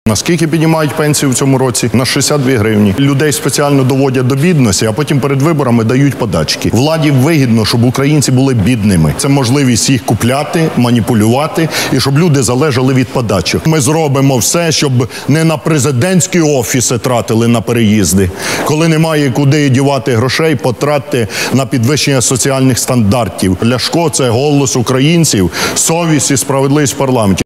Наскільки піднімають пенсію в цьому році? На 62 гривні. Людей спеціально доводять до бідності, а потім перед виборами дають подачки. Владі вигідно, щоб українці були бідними. Це можливість їх купляти, маніпулювати і щоб люди залежали від подачок. Ми зробимо все, щоб не на президентські офіси тратили на переїзди. Коли немає куди дівати грошей, потратьте на підвищення соціальних стандартів. Ляшко – це голос українців, совість і справедливість в парламенті.